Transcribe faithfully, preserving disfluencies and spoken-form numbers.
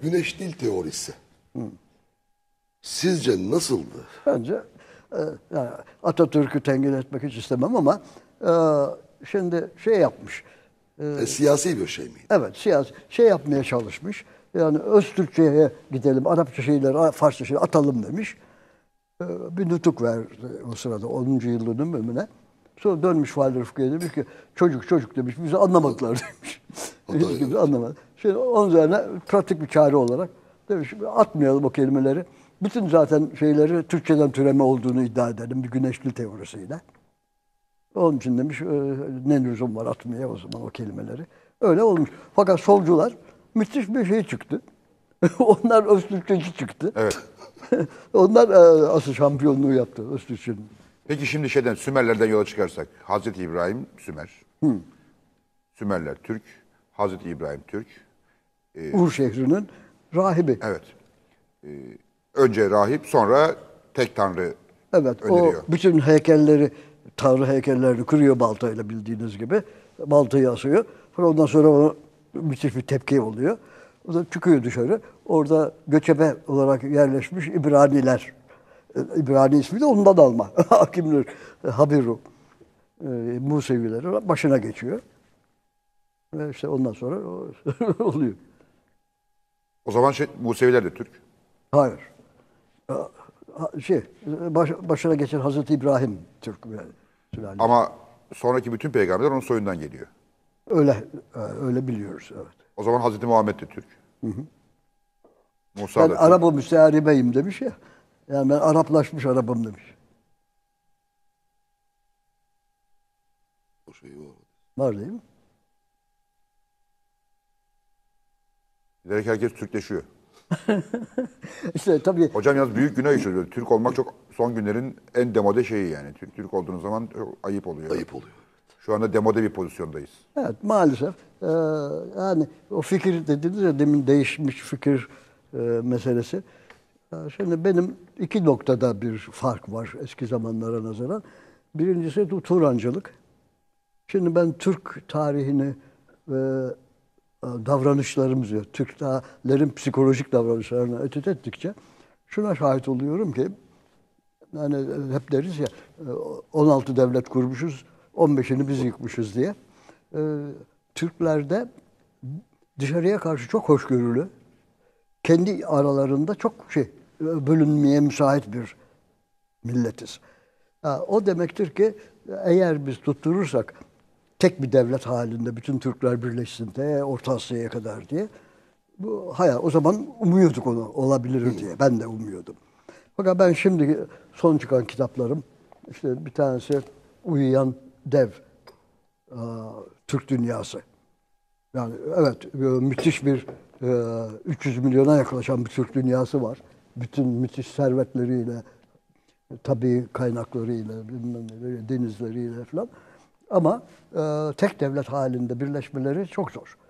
Güneş dil teorisi. Hı. Sizce nasıldı? Bence e, yani Atatürk'ü tenkit etmek hiç istemem ama e, şimdi şey yapmış. E, e, siyasi bir şey miydi? Evet, siyasi şey yapmaya çalışmış. Yani Öztürkçe'ye gidelim, Arapça şeyleri, Farsça şeyleri atalım demiş. E, bir nutuk verdi o sırada onuncu yıl dönümüne. Sonra dönmüş Valide Rıfkı'ya demiş ki çocuk çocuk demiş, bizi anlamadılar demiş. Hiç kimse anlamadı. Şimdi onun üzerine pratik bir çare olarak demiş atmayalım o kelimeleri. Bütün zaten şeyleri Türkçeden türeme olduğunu iddia edelim bir güneşli teorisiyle. Onun için demiş ne lüzum var atmaya o zaman o kelimeleri. Öyle olmuş. Fakat solcular müthiş bir şey çıktı. Onlar Öztürkçeci çıktı. Evet. Onlar asıl şampiyonluğu yaptı Öztürkçenin. Peki şimdi şeyden Sümerlerden yola çıkarsak Hazreti İbrahim Sümer. Hı. Sümerler Türk. Hazreti İbrahim Türk. Ee, Ur şehrinin rahibi. Evet. Ee, önce rahip sonra tek tanrı evet, öneriyor. O bütün heykelleri, tanrı heykellerini kırıyor baltayla bildiğiniz gibi. Baltayı asıyor. Ondan sonra o müthiş bir tepki oluyor. O da çıkıyor dışarı. Orada göçebe olarak yerleşmiş İbraniler. İbrani ismi de ondan alma. Hakimler, Habiru, e, Musevileri başına geçiyor. Ve işte ondan sonra oluyor. O zaman şey, Museviler de Türk. Hayır. Şey, baş, başına geçen Hazreti İbrahim Türk. Yani, ama sonraki bütün peygamberler onun soyundan geliyor. Öyle öyle biliyoruz, evet. O zaman Hazreti Muhammed de Türk. Hı hı. Musa ben da Türk. Arap-ı müstearibeyim demiş ya. Yani ben Araplaşmış Arap'ım demiş. O şey var. Var değil mi? Giderek herkes Türkleşiyor. İşte tabii. Hocam yalnız büyük günah işliyor. Türk olmak çok son günlerin en demode şeyi yani. Türk Türk olduğunuz zaman ayıp oluyor. Ayıp oluyor. Şu anda demode bir pozisyondayız. Evet, maalesef. Ee, yani o fikir dediniz ya demin değişmiş fikir e, meselesi. Şimdi benim iki noktada bir fark var eski zamanlara nazaran. Birincisi Turancılık. Şimdi ben Türk tarihini ve davranışlarımızı, Türklerin psikolojik davranışlarını etüt ettikçe şuna şahit oluyorum ki yani hep deriz ya on altı devlet kurmuşuz, on beşini biz yıkmışız diye. Türklerde dışarıya karşı çok hoşgörülü, kendi aralarında çok şey bölünmeye müsait bir milletiz. O demektir ki eğer biz tutturursak tek bir devlet halinde bütün Türkler birleşsin de Orta Asya'ya kadar diye. Bu hayal. O zaman umuyorduk onu olabilir diye. Ben de umuyordum. Fakat ben şimdi son çıkan kitaplarım işte bir tanesi Uyuyan Dev Türk Dünyası. Yani evet müthiş bir üç yüz milyona yaklaşan bir Türk dünyası var. Bütün müthiş servetleriyle, tabii kaynaklarıyla, bilmem neleri, denizleriyle falan. Ama e, tek devlet halinde birleşmeleri çok zor.